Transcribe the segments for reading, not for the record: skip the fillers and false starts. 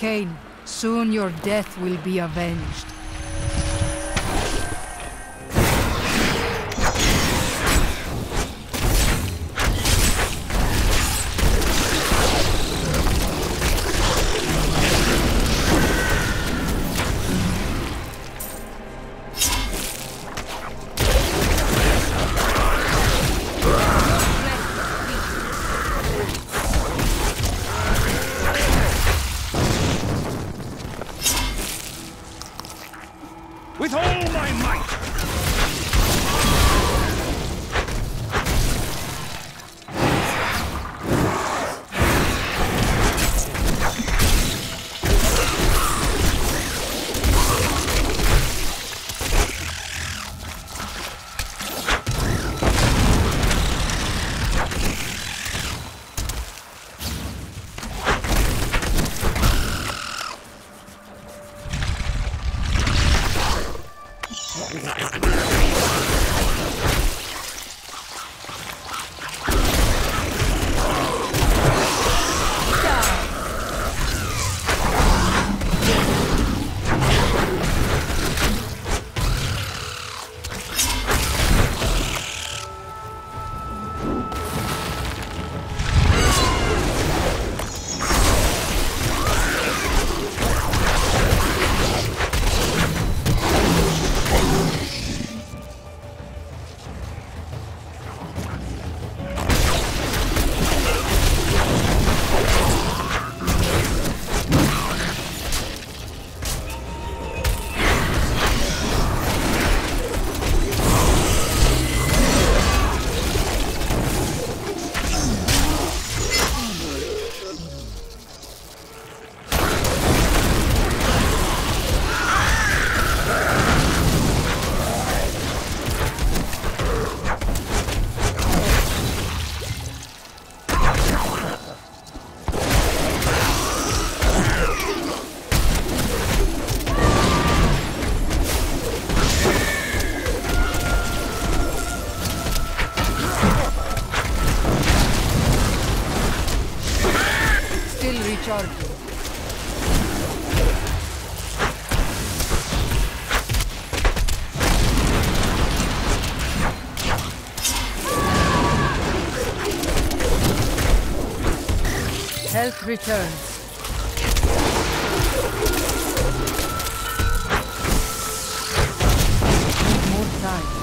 Kain, soon your death will be avenged. With all my might! Recharging. Health returns. More time.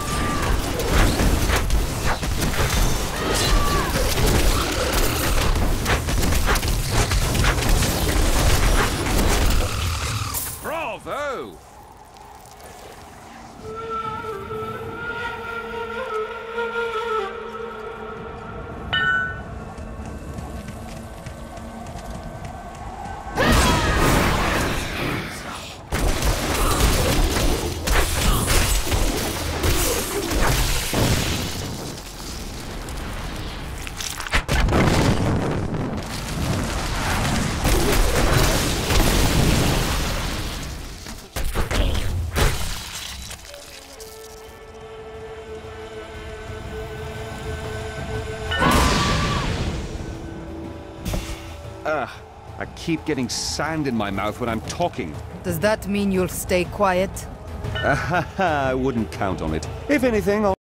Bravo! I keep getting sand in my mouth when I'm talking. Does that mean you'll stay quiet? I wouldn't count on it. If anything, I'll